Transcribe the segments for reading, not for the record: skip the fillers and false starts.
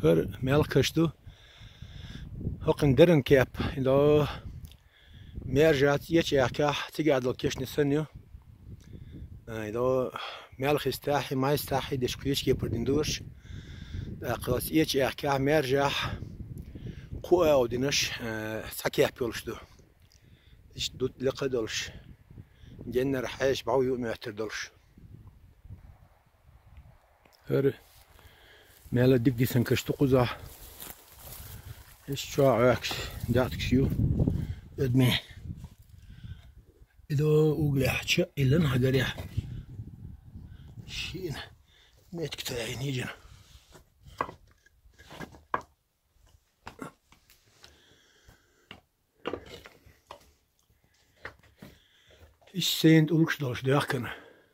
Hör melkıştı. Hakkın derin kep. İla merjat yeç yakah تقعد keşni sanıyor. İla melk istahi ma istahi deşkuyeç keperdin durş. Aklas yeç yakah merjah kuğa odinş sakih yapıyoruştu. İşte dut لقدرش. Genler haş bağı mühterdirş. Hör mela dik disen kıştı kuza. şu عاكس دعتك شيو ادمي اذا وقلع شق الا نهدر يا شين ميت كتاعين يجنا السيند أولكش دولش داخكنا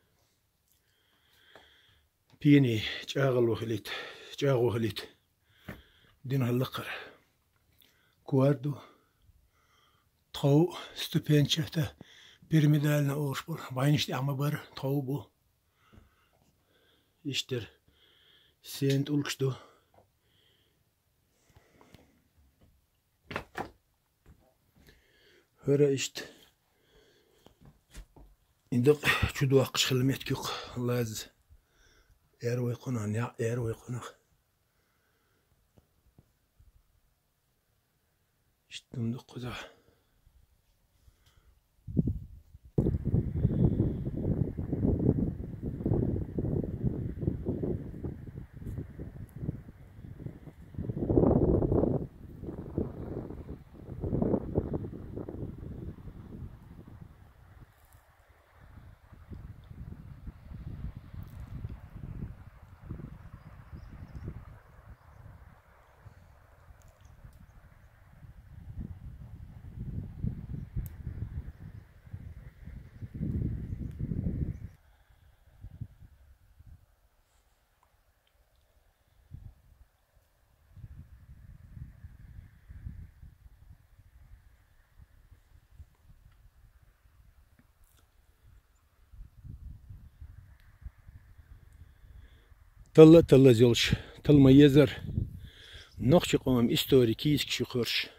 بيني جاغلو خليت دين هاللقر كواردو تخو ستوبينشتا بيرميدالنا أورشبور باينشتي عما بر تخو بو يشتر سيند أولكش دو هرا اشت indok çudu akış kılmet yok laz erwe konan ya erwe konak işte indok kuza تلا زلش تل ما يزر نقش قوم استوري كيس كشخرش